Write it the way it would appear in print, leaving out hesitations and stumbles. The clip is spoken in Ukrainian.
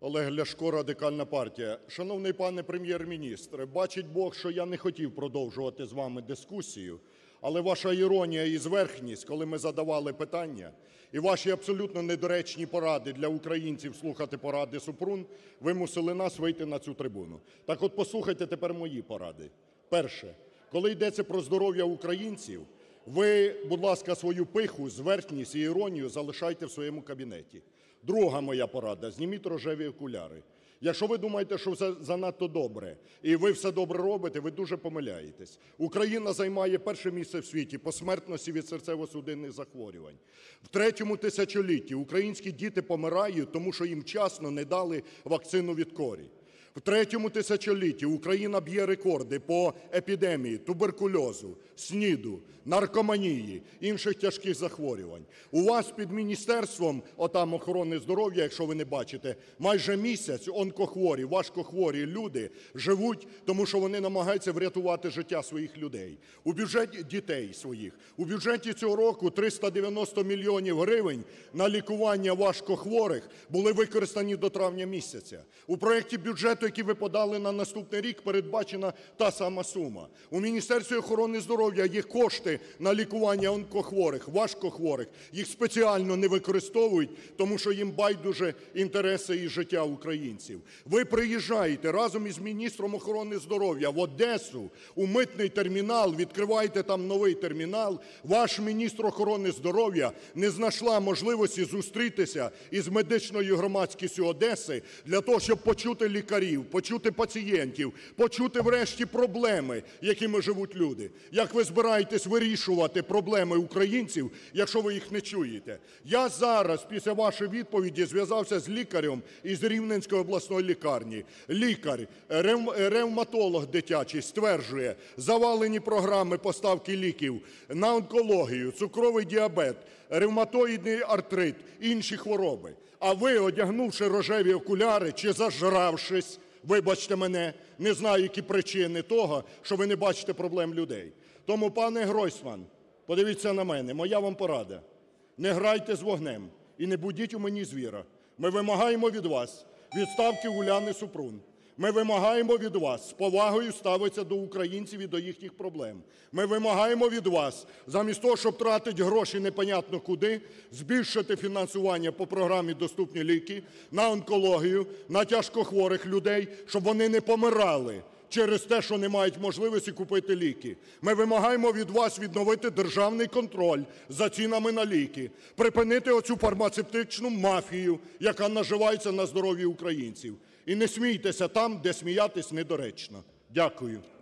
Олег Ляшко, Радикальна партія. Шановний пане Прем'єр-міністре, бачить Бог, що я не хотів продовжувати з вами дискусію, але ваша іронія і зверхність, коли ми задавали питання, і ваші абсолютно недоречні поради для українців слухати поради Супрун, вимусили нас вийти на цю трибуну. Так от послухайте тепер мої поради. Перше. Коли йдеться про здоров'я українців, ви, будь ласка, свою пиху, зверхність і іронію залишайте в своєму кабінеті. Друга моя порада – зніміть рожеві окуляри. Якщо ви думаєте, що все занадто добре і ви все добре робите, ви дуже помиляєтесь. Україна займає перше місце в світі по смертності від серцево-судинних захворювань. В третьому тисячолітті українські діти помирають, тому що їм вчасно не дали вакцину від корі. В третьому тисячолітті Україна б'є рекорди по епідемії туберкульозу, СНІДу, наркоманії, інших тяжких захворювань. У вас під міністерством отам охорони здоров'я, якщо ви не бачите, майже місяць онкохворі, важкохворі люди живуть, тому що вони намагаються врятувати життя своїх людей. У бюджеті дітей своїх. У бюджеті цього року 390 мільйонів гривень на лікування важкохворих були використані до травня місяця. У проєкті бюджету, який ви подали на наступний рік, передбачена та сама сума. У Міністерстві охорони здоров'я є кошти на лікування онкохворих, важкохворих. Їх спеціально не використовують, тому що їм байдуже інтереси і життя українців. Ви приїжджаєте разом із міністром охорони здоров'я в Одесу, у митний термінал, відкриваєте там новий термінал. Ваш міністр охорони здоров'я не знайшла можливості зустрітися із медичною громадськістю Одеси для того, щоб почути лікарів, почути пацієнтів, почути врешті проблеми, якими живуть люди. Як ви збираєтесь вирішувати проблеми українців, якщо ви їх не чуєте? Я зараз, після вашої відповіді, зв'язався з лікарем із Рівненської обласної лікарні. Лікар, ревматолог дитячий стверджує, завалені програми поставки ліків на онкологію, цукровий діабет, ревматоїдний артрит, інші хвороби. А ви, одягнувши рожеві окуляри чи зажравшись, вибачте мене, не знаю, які причини того, що ви не бачите проблем людей. Тому, пане Гройсман, подивіться на мене, моя вам порада. Не грайте з вогнем і не будіть у мені звіра. Ми вимагаємо від вас відставки Уляни Супрун. Ми вимагаємо від вас з повагою ставитися до українців і до їхніх проблем. Ми вимагаємо від вас, замість того, щоб тратити гроші непонятно куди, збільшити фінансування по програмі «Доступні ліки» на онкологію, на тяжкохворих людей, щоб вони не помирали через те, що не мають можливості купити ліки. Ми вимагаємо від вас відновити державний контроль за цінами на ліки, припинити оцю фармацевтичну мафію, яка наживається на здоров'ї українців. І не смійтеся там, де сміятись недоречно. Дякую.